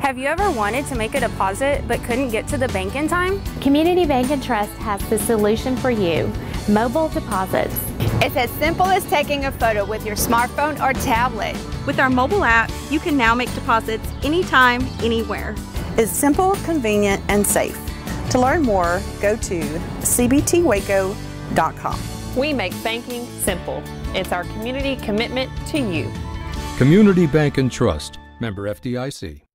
Have you ever wanted to make a deposit but couldn't get to the bank in time? Community Bank and Trust has the solution for you: mobile deposits. It's as simple as taking a photo with your smartphone or tablet. With our mobile app, you can now make deposits anytime, anywhere. It's simple, convenient, and safe. To learn more, go to CBTWaco.com. We make banking simple. It's our community commitment to you. Community Bank and Trust, member FDIC.